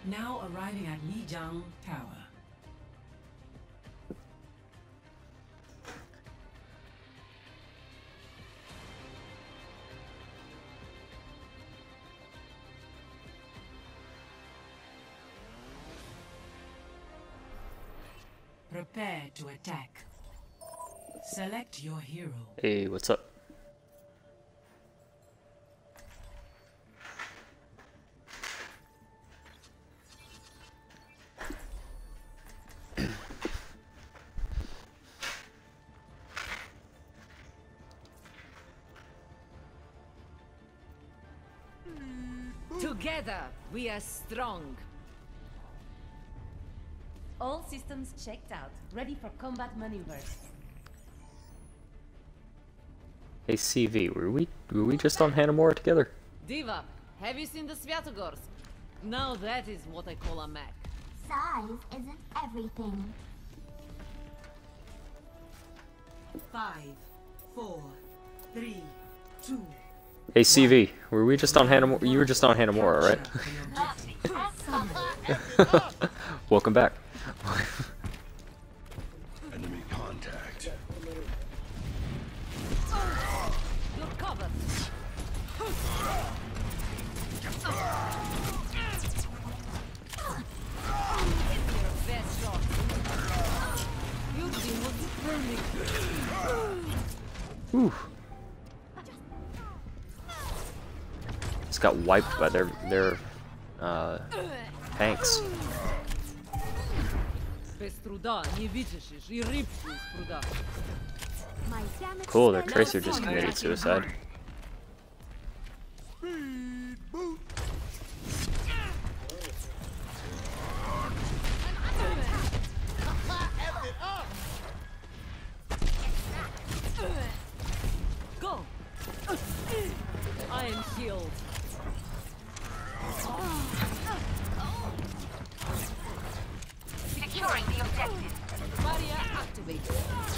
Now arriving at Lijiang Tower. Prepare to attack. Select your hero. Hey, what's up? Together, we are strong. All systems checked out, ready for combat maneuvers. Hey CV, were we just on Hanamura together? Diva, have you seen the Svyatogorsk? Now that is what I call a mech. Size isn't everything. 5, 4, 3, 2. Hey CV, were we just on Hanamura? You were just on Hanamura, right? Welcome back. Enemy contact. You're covered. Your best shot. You see what's burning. Whew. Just got wiped by their tanks. Без труда не вытащишь и рыбку из пруда. Cool, their tracer just committed suicide. Go! I am healed. Securing the objective. Barrier activated.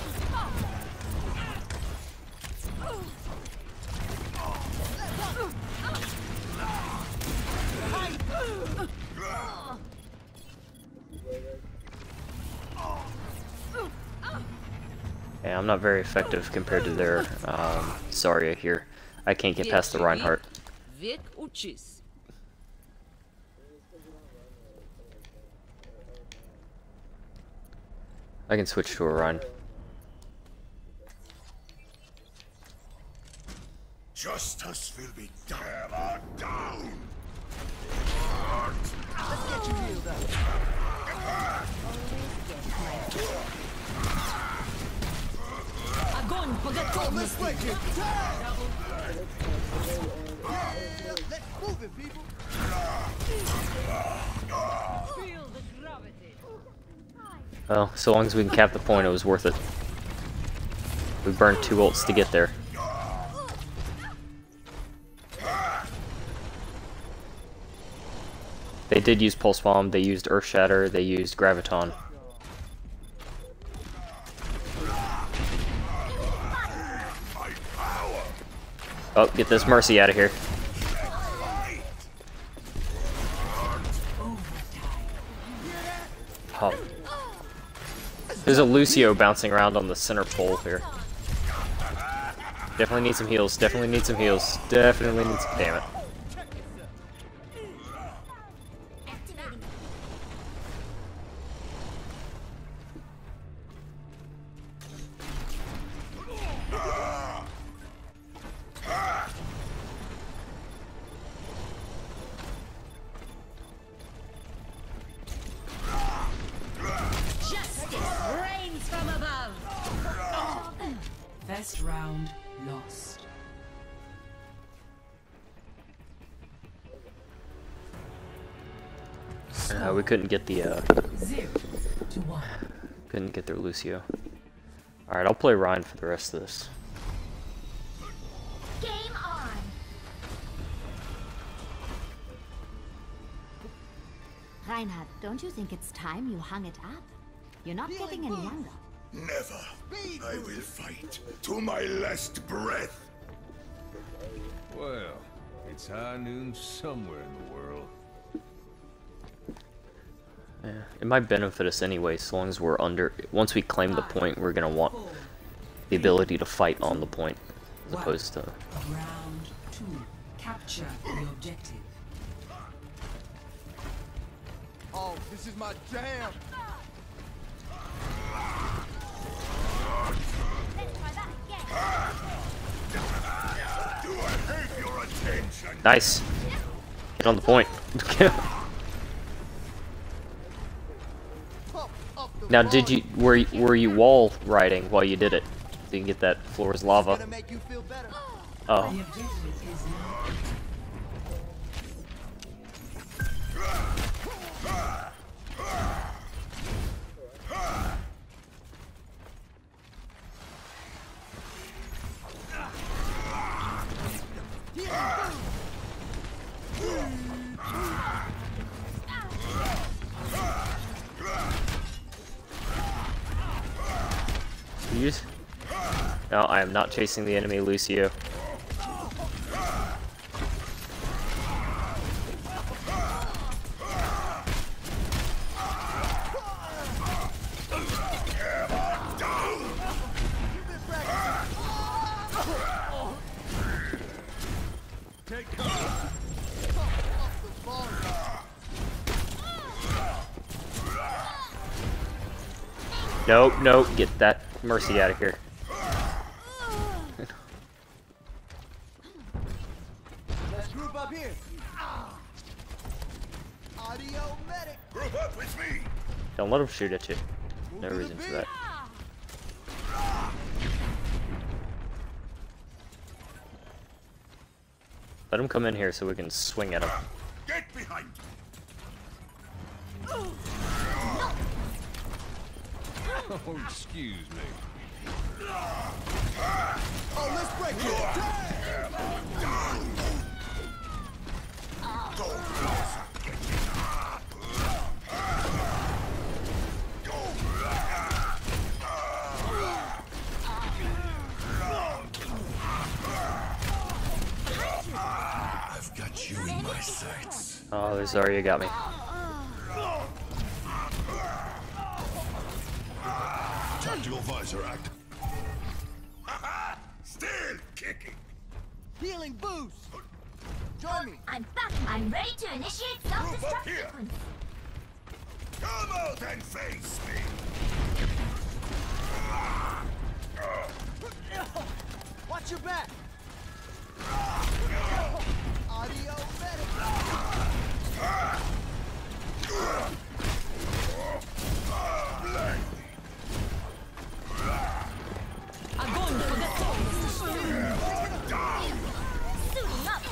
Yeah, I'm not very effective compared to their Zarya here. I can't get past the Reinhardt. Век учись. I can switch to a Rein. Justice will be done. Hammer down. Let's get you healed up. Огонь по готовности. Let's move it, people. Feel the gravity. Well, so long as we can cap the point, it was worth it. We burned 2 ults to get there. They did use Pulse Bomb, they used Earth Shatter, they used Graviton. Oh, get this Mercy out of here. Oh. There's a Lucio bouncing around on the center pole here. Definitely need some heals, definitely need some heals. Definitely need some... Damn it. Rains from above. First round lost. We couldn't get the 0-1. couldn't get their Lucio. Alright, I'll play Rein for the rest of this. Game on. Reinhard, don't you think it's time you hung it up? You're not getting any younger. Never. I will fight to my last breath. Well, it's high noon somewhere in the world. Yeah, it might benefit us anyway, so long as we're under. Once we claim the point, we're gonna want the ability to fight on the point, as opposed to. Round 2. Capture the objective. Oh, this is my jam. Let's try that again. Do I have your attention? Nice. Get on the point. Pump up the Now, did you volume. were you wall riding while you did it? So you can get that floor is lava. Gonna make you feel better. Oh, The objective is now. use. No, I am not chasing the enemy, Lucio. Nope, nope, get that Mercy out of here. Let's group up here. Audio medic. Group up with me. Don't let him shoot at you. No Move to the reason for beat. that. Let him come in here so we can swing at him. Get behind. Oh, excuse me. Oh, let's break it. I've got you in my sights. Oh, Zarya got me. Tactical visor active. Still kicking. Healing boost. Join me. I'm back. I'm ready to initiate self-destruct here. sequence. Come out and face me. Watch your back. Audio medic. Suiting up.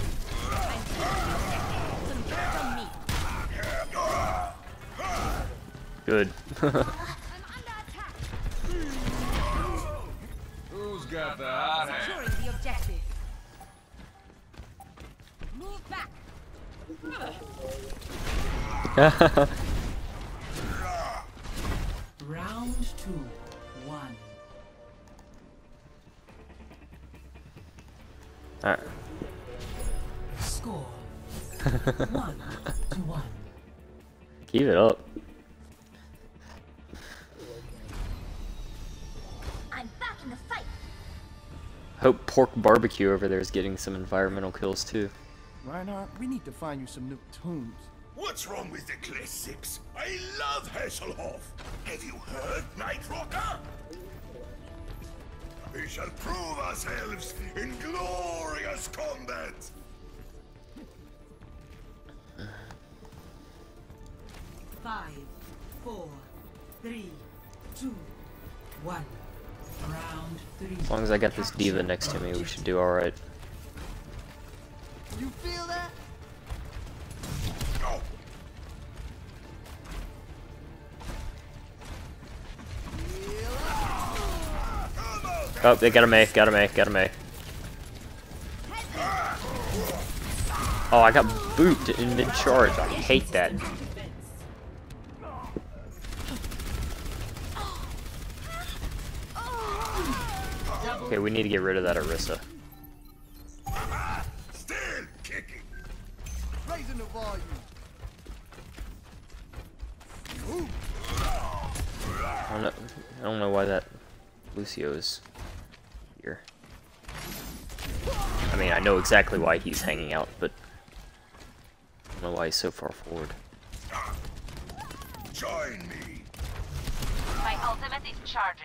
Good. I'm under attack. Who's got the hot hand? Securing the objective. Move back. Round 2. 1. Alright. Score 1-1. Keep it up. I'm back in the fight. Hope Pork Barbecue over there is getting some environmental kills too. Reinhardt, we need to find you some new tunes. What's wrong with the classics? I love Hasselhoff. Have you heard, Night Rocker? We shall prove ourselves in glorious combat. Five, 4, 3, 2, 1. Round 3. As long as I got this diva next to me, we should do alright. You feel that? Go. Oh, they got a May, got a May, got a May. Oh, I got booped in mid-charge. I hate that. Okay, we need to get rid of that Orisa. Still kicking. Raising the volume. I don't know why that Lucio is here. I mean, I know exactly why he's hanging out, but I don't know why he's so far forward. Join me. My ultimate is charging.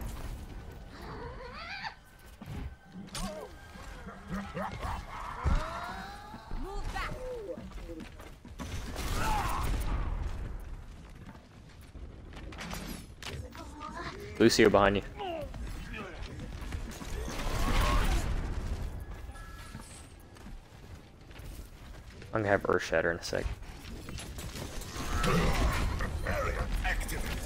Move back. Lucio behind you. I'm gonna have Earth Shatter in a sec. Barrier activated.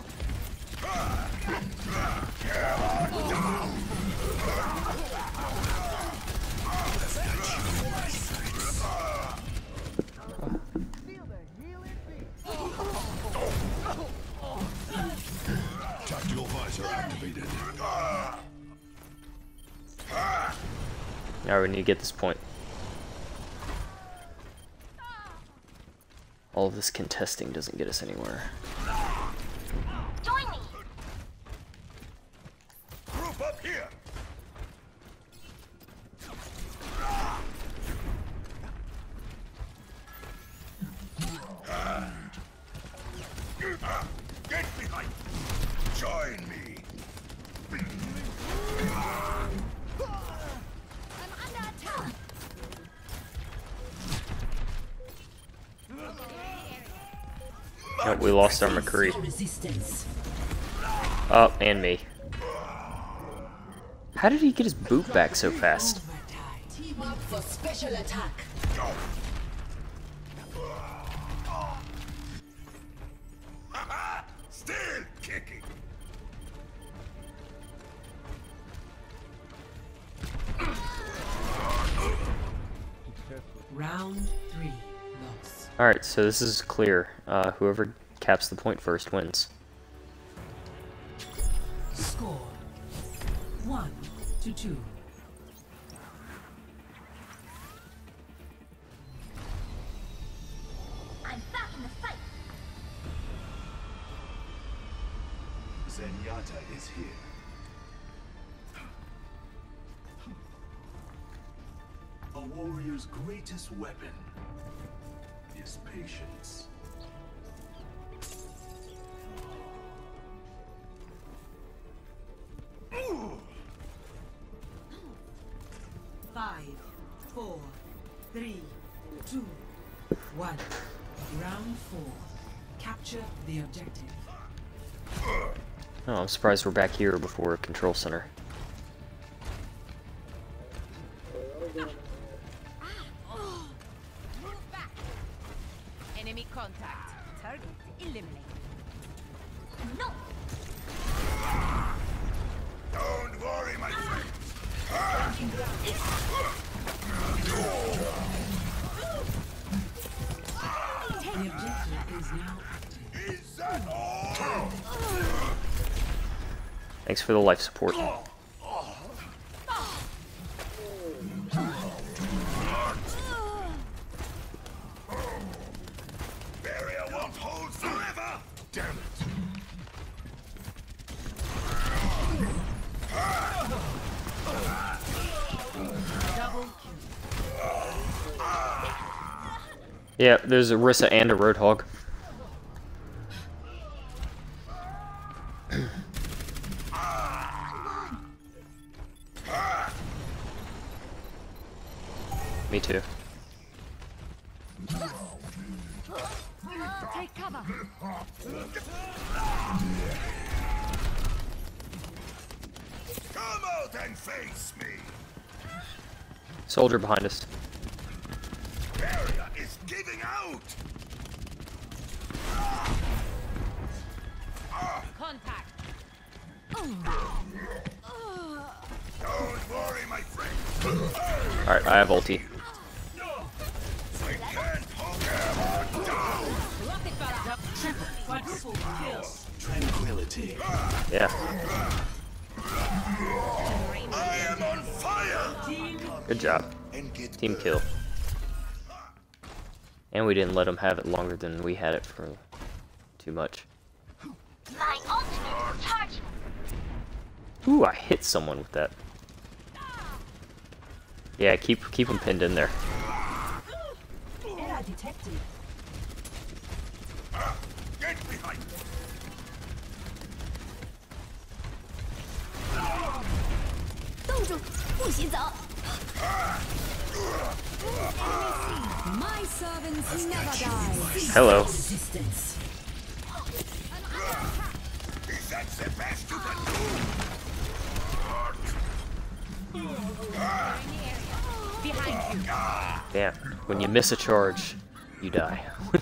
Tactical visor activated. Now we need to get this point. All of this contesting doesn't get us anywhere. Join me. Group up here. Get behind. Join me. I'm under attack. Yep, we lost our McCree. Resistance. Oh, and me. How did he get his boot back so fast? Team up for special attack. Still kicking. Round 3. Loss. Alright, so this is clear. Whoever caps the point first wins. Score 1-2. I'm back in the fight. Zenyatta is here. A warrior's greatest weapon is patience. Five, 4, 3, 2, 1. Round 4. Capture the objective. Oh, I'm surprised we're back here before Control Center. Move back. Enemy contact. Target eliminated. No. Don't worry, my friend. The objective is now active. Is that all? Thanks for the life support. Barrier won't hold forever. Damn it. Double kill. Yeah, there's a Rissa and a Roadhog. Me too. Take cover. Come out and face me. Soldier behind us. Barrier is giving out. Contact. Don't worry, my friend. Alright, I have ulti. I can't hold him down. Rocket barrage. Triple, quadruple kill. Tranquility. Yeah. I am on fire. Good job. And get Team kill. And we didn't let them have it longer than we had it for too much. My ultimate Ooh, I hit someone with that. Yeah, keep them pinned in there. Error detected. Get behind! 冻住，不许走！ My servants never die. Hello. Resistance. Is that the best you can do? Damn. When you miss a charge, you die.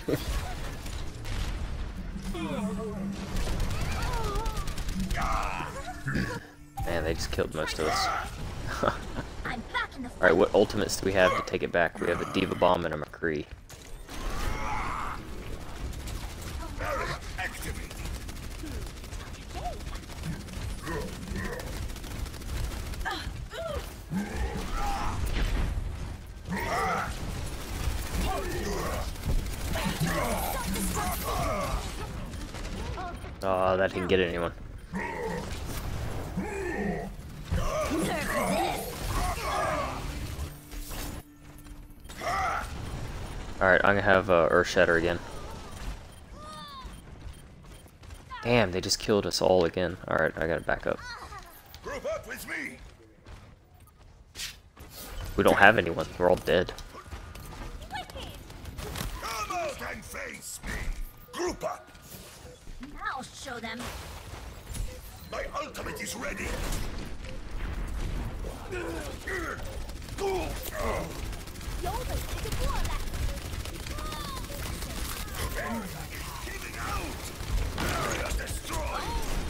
Man, they just killed most of us. I'm back in the fight. Alright, what ultimates do we have to take it back? We have a Diva Bomb and a McCree. Barrier activated. Oh, that didn't get anyone. Alright, I'm gonna have Earth Shatter again. Damn, they just killed us all again. Alright, I gotta back up. Group up with me. We don't have anyone. We're all dead. Come out and face me. Group up. Now show them. My ultimate is ready. Giving out. Barrier destroyed.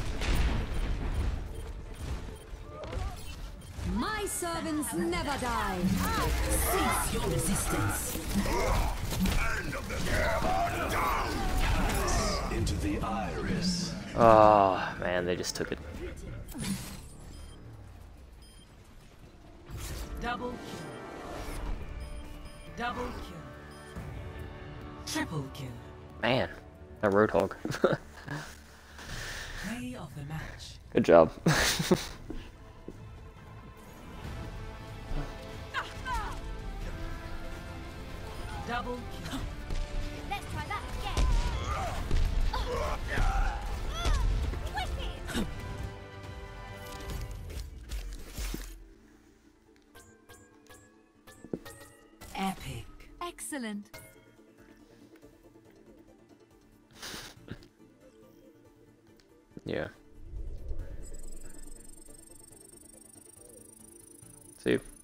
My servants never die. Cease your resistance. End of the game. Down. Into the iris. Oh, man, they just took it. Double kill. Double kill. Triple kill. Man, that Roadhog. Play of the match. Good job. Double kill. Let's try that again. Wicked. Epic. Excellent. Yeah. See you.